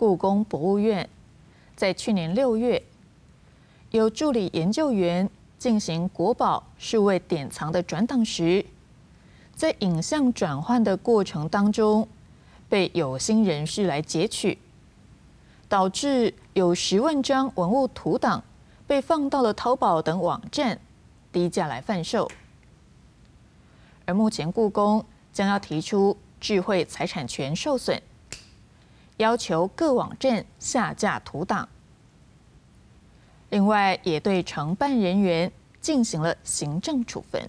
故宫博物院在去年6月，有助理研究员进行国宝数位典藏的转档时，在影像转换的过程当中，被有心人士来截取，导致有10万张文物图档被放到了淘宝等网站，低价来贩售。而目前故宫将要提出智慧财产权受损，要求各网站下架图档。另外，也对承办人员进行了行政处分。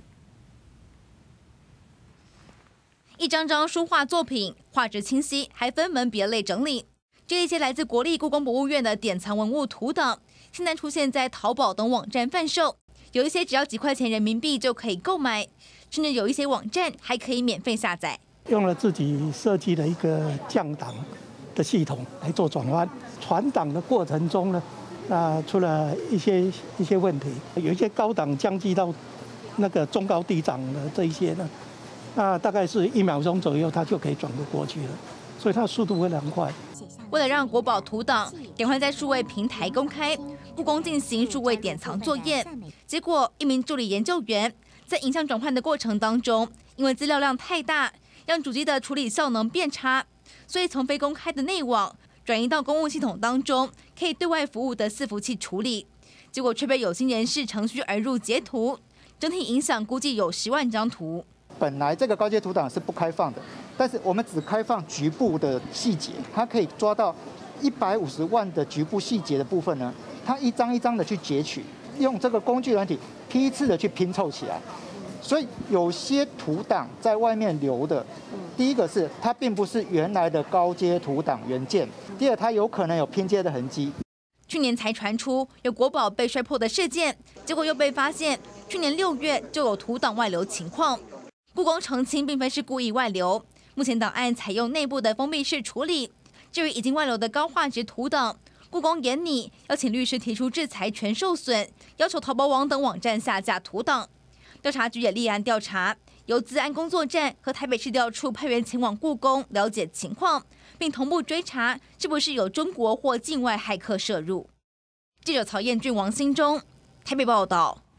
一张张书画作品，画质清晰，还分门别类整理。这一些来自国立故宫博物院的典藏文物图档，现在出现在淘宝等网站贩售，有一些只要几块钱人民币就可以购买，甚至有一些网站还可以免费下载。 用了自己设计的一个降档的系统来做转换，传档的过程中呢，出了一些问题，有一些高档降级到那个中高低档的这一些呢，大概是1秒钟左右，它就可以转得过去了，所以它速度非常快。 为了让国宝图档赶快在数位平台公开，故宫进行数位典藏作业，结果一名助理研究员在影像转换的过程当中，因为资料量太大，让主机的处理效能变差，所以从非公开的内网转移到公务系统当中可以对外服务的伺服器处理，结果却被有心人士程序而入截图，整体影响估计有10万张图。 本来这个高阶图档是不开放的，但是我们只开放局部的细节，它可以抓到150万的局部细节的部分呢，它一张一张的去截取，用这个工具软体批次的去拼凑起来。所以有些图档在外面留的，第一个是它并不是原来的高阶图档原件，第二它有可能有拼接的痕迹。 去年才传出有国宝被摔破的事件，结果又被发现去年6月就有图档外流情况。故宫澄清并非是故意外流，目前档案采用内部的封闭式处理。至于已经外流的高画质图档，故宫严拟要请律师提出制裁权受损，要求淘宝网等网站下架图档。调查局也立案调查，由资安工作站和台北市调处派员前往故宫了解情况，并同步追查是不是有中国或境外骇客涉入。记者曹彦俊、王兴忠台北报道。